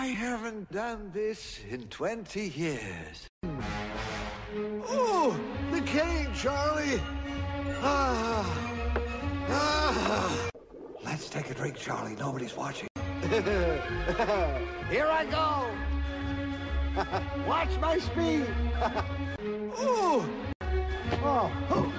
I haven't done this in 20 years. Oh, the cane, Charlie. Let's take a drink, Charlie. Nobody's watching. Here I go. Watch my speed. Oh.